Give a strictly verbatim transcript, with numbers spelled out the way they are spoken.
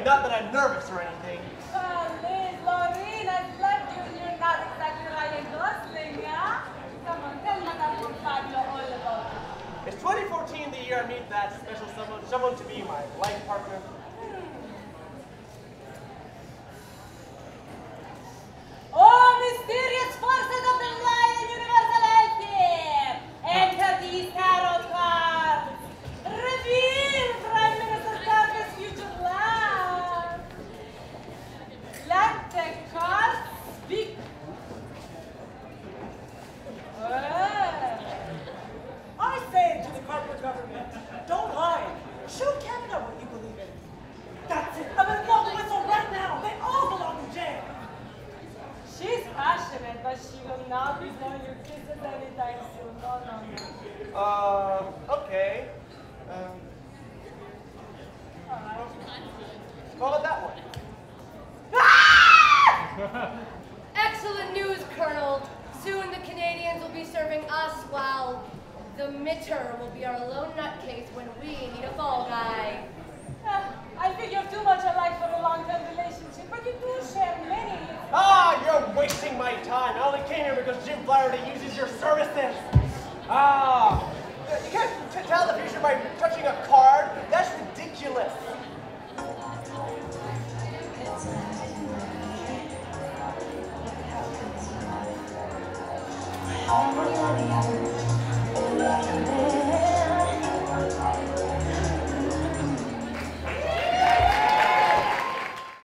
okay, not that I'm nervous or anything. Oh, Liz, Lorene, I've left you and you're not exactly Ryan Gosling, yeah? Come on, tell Madame Fabio all about it. Is twenty fourteen the year I meet that special someone, someone to be my life partner? Oh, mysterious forces of the Lion Universal Team! Enter these tarot cards! Reveal Prime Minister Target's future plans! Let the cards speak! Ah. I say to the corporate government, don't hide. Show Canada what you believe in. That's it. I'm gonna blow the whistle right now. They all belong in jail. She's passionate, but she will not be blowing your kisses anytime soon. No, no, no. Uh, okay. Um, Alright. call it that one. Excellent news, Colonel. Soon the Canadians will be serving us while the Mitter will be our lone nutcase when we need a fall guy. Ah, I think you're too much alike for a long-term relationship, but you do share many. Ah, you're wasting my time. I only came here because Jim Flaherty uses your services. Ah, you can't t tell the future by